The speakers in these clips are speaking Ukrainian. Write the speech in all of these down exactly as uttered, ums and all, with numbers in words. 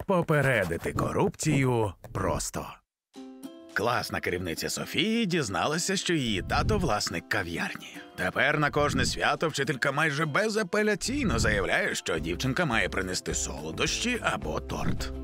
Попередити корупцію просто. Класна керівниця Софії дізналася, що її тато – власник кав'ярні. Тепер на кожне свято вчителька майже безапеляційно заявляє, що дівчинка має принести солодощі або торт.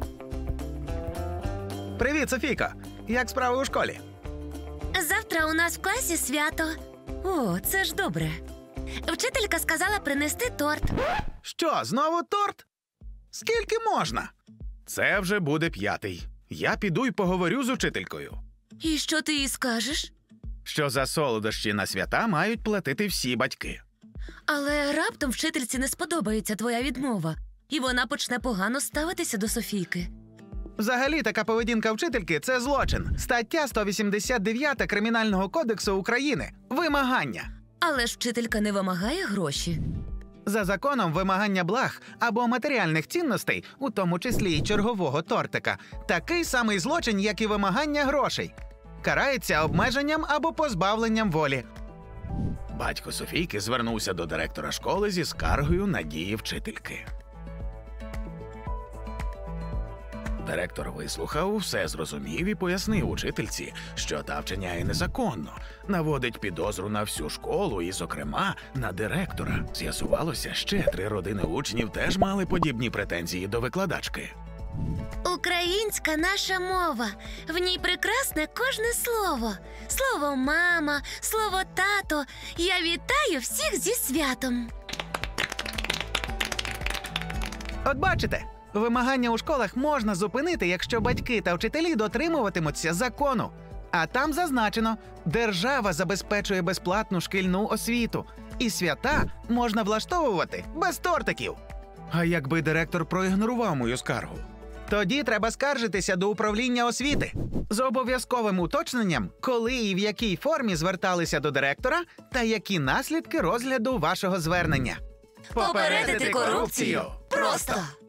Привіт, Софійко! Як справи у школі? Завтра у нас в класі свято. О, це ж добре. Вчителька сказала принести торт. Що, знову торт? Скільки можна? Це вже буде п'ятий. Я піду й поговорю з учителькою. І що ти їй скажеш? Що за солодощі на свята мають платити всі батьки. Але раптом вчительці не сподобається твоя відмова, і вона почне погано ставитися до Софійки. Взагалі, така поведінка вчительки – це злочин. Стаття сто вісімдесят дев'ять Кримінального кодексу України – вимагання. Але ж вчителька не вимагає гроші. За законом вимагання благ або матеріальних цінностей, у тому числі й чергового тортика, такий самий злочин, як і вимагання грошей. Карається обмеженням або позбавленням волі. Батько Софійки звернувся до директора школи зі скаргою на дії вчительки. Директор вислухав, все зрозумів і пояснив учительці, що та вчиняє незаконно, наводить підозру на всю школу і, зокрема, на директора. З'ясувалося, ще три родини учнів теж мали подібні претензії до викладачки. Українська наша мова. В ній прекрасне кожне слово. Слово «мама», слово «тато». Я вітаю всіх зі святом. От бачите, вимагання у школах можна зупинити, якщо батьки та вчителі дотримуватимуться закону. А там зазначено, держава забезпечує безплатну шкільну освіту. І свята можна влаштовувати без тортиків. А якби директор проігнорував мою скаргу? Тоді треба скаржитися до управління освіти з обов'язковим уточненням, коли і в якій формі зверталися до директора та які наслідки розгляду вашого звернення. Попередити корупцію просто!